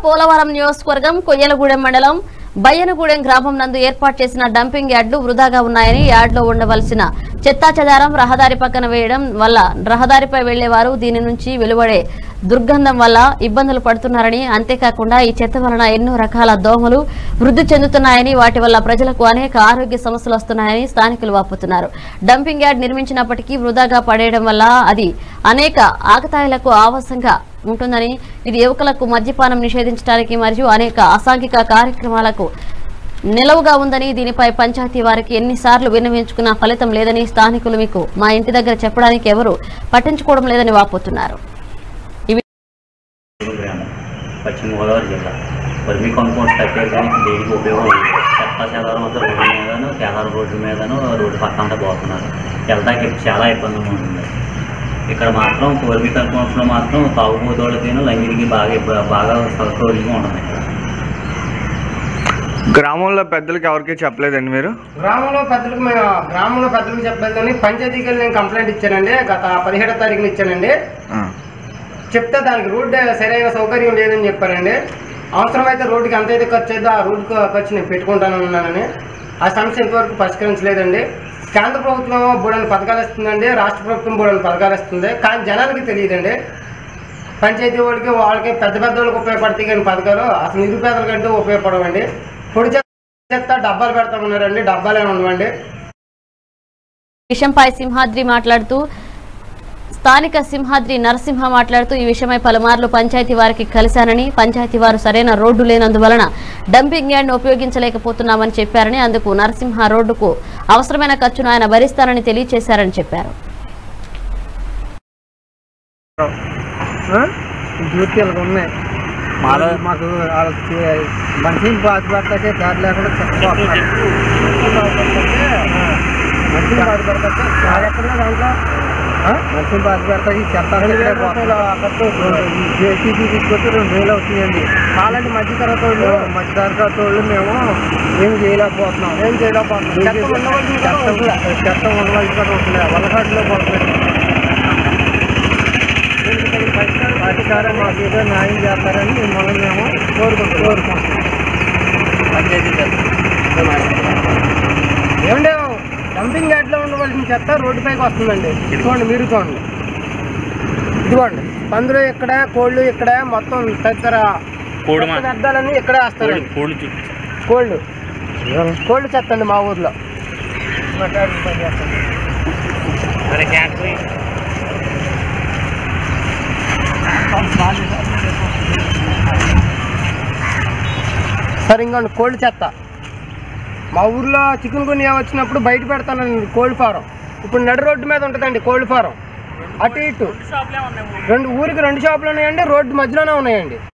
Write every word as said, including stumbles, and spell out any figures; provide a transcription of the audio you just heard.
పోలవరం నియోజకవర్గం కొయ్యలగూడెం మండలం బయ్యనగూడెం గ్రామం నందు ఏర్పాటు చేసిన డంపింగ్ యార్డులు వృధాగా ఉన్నాయని యార్డులో ఉండవలసిన చెత్తా చెదారం రహదారి పక్కన వేయడం వల్ల రహదారిపై వెళ్లేవారు దీని నుంచి వెలువడే దుర్గంధం వల్ల ఇబ్బందులు పడుతున్నారని, అంతేకాకుండా ఈ చెత్త వలన ఎన్నో రకాల దోమలు వృద్ధి చెందుతున్నాయని, వాటి వల్ల ప్రజలకు అనేక ఆరోగ్య సమస్యలు వస్తున్నాయని స్థానికులు వాపోతున్నారు. డంపింగ్ యార్డ్ నిర్మించినప్పటికీ వృధాగా పడేయడం వల్ల అది అనేక ఆకతాయిలకు ఆవాసంగా ఉంటుందని, ఇది యువకులకు మద్యపానం నిషేధించడానికి మరియు అనేక అసాంఘిక కార్యక్రమాలకు నిలవుగా ఉందని, దీనిపై పంచాయతీ వారికి ఎన్నిసార్లు విన్నవించుకున్నా ఫలితం లేదని స్థానికులు మీకు మా ఇంటి దగ్గర చెప్పడానికి ఎవరు పట్టించుకోవడం లేదని వాపోతున్నారు. పశ్చిమ గోదావరి జిల్లా వర్మీ కాంపౌండ్ కట్టేయడానికి దేనికి ఉపయోగం చెత్త చెదారం అంతా రోడ్డు మీదను కేదారం రోడ్డు మీదను రోడ్డు పక్కన పోతున్నారు. వెళ్తాకి చాలా ఇబ్బందిగా ఉంటుంది. ఇక్కడ మాత్రం వర్మీ కాంపౌండ్స్లో మాత్రం తాగుబోతోళ్ళకి లంగిరికి బాగా బాగా సౌకర్యంగా ఉంటుంది. ఇక్కడ గ్రామంలో పెద్దలకి ఎవరికి చెప్పలేదండి మీరు? గ్రామంలో పెద్దలకు మేము గ్రామంలో పెద్దలకు చెప్పలేదు కానీ పంచాయతీకి నేను కంప్లైంట్ ఇచ్చానండి. గత పదిహేడో తారీఖున ఇచ్చానండి. చెప్తే దానికి రోడ్డు సరైన సౌకర్యం లేదని చెప్పారండి. అవసరమైతే రోడ్డుకి ఎంతైతే ఖర్చు అయితే ఆ రోడ్డు ఖర్చు నేను పెట్టుకుంటానన్నానని ఆ సమస్య ఇంతవరకు పరిష్కరించలేదండి. కేంద్ర ప్రభుత్వం బోడని పథకాలు ఇస్తుందండి, రాష్ట్ర ప్రభుత్వం బోడని పథకాలు ఇస్తుంది, కానీ జనాలకి తెలియదండి. పంచాయతీ వాళ్ళకి వాళ్ళకి పెద్ద పెద్ద వాళ్ళకి ఉపయోగపడతాయి కానీ పథకాలు అసలు నిరుపేదల కంటే ఉపయోగపడవండి. పొడి చెత్త డబ్బాలు పెడతామన్నారండి, డబ్బాలే ఉండవండి. విషయంపై సింహాద్రి మాట్లాడుతూ స్థానిక సింహాద్రి నరసింహ మాట్లాడుతూ ఈ విషయమై పలుమార్లు పంచాయతీ వారికి కలిశానని, పంచాయతీ వారు సరైన రోడ్డు లేనందువలన డంపింగ్ యార్డ్ ను ఉపయోగించలేకపోతున్నామని చెప్పారని, అందుకు నరసింహ రోడ్డుకు అవసరమైన ఖర్చును ఆయన భరిస్తారని తెలియజేశారని చెప్పారు. మాకు మనిషిని బాధపడతాకే దారి లేకుండా చెప్పుకోవాలి. మనిషిని బాధపడతాకే ఎక్కడ దాంట్లో మనిషిని బాధపడతాకి చెప్తాను. జేసీబీ తీసుకొచ్చి రెండు వేలు అవుతుందండి. అలాంటి మధ్య తరగతి వాళ్ళు మధ్య తరగతి వాళ్ళు మేము ఏం చేయలేకపోతున్నాం ఏం చేయలేకపోతున్నాం చెత్త ఉండవలసి కూడా ఉంటుంది. వల్లకాటిలో పోతుంది. అధికారం మాకు ఏదో న్యాయం చేస్తారని మిమ్మల్ని మేము కోరుకుంటాం కోరుకుంటాం ఏమంటే డంపింగ్ యార్డ్లో ఉండవలసిన చెత్త రోడ్డుపైకి వస్తుందండి. ఇదిగోండి, మీరు చూడండి, ఇదిగోండి పందులు ఇక్కడ, కోళ్ళు ఇక్కడ, మొత్తం తదితర వ్యర్థాలన్నీ ఇక్కడే వేస్తారండి. కోళ్ళు కోళ్ళు చెత్త అండి మా ఊర్లో. సరే ఇంకోండి కోళ్ళు చెత్త మా ఊర్లో చికెన్ గున్యా వచ్చినప్పుడు బయట పెడతానండి కోల్డ్ ఫారం. ఇప్పుడు నడి రోడ్డు మీద ఉంటుందండి కోల్డ్ ఫారం. అటు ఇటు రెండు ఊరికి రెండు షాపులు ఉన్నాయండి, రోడ్డు మధ్యలోనే ఉన్నాయండి.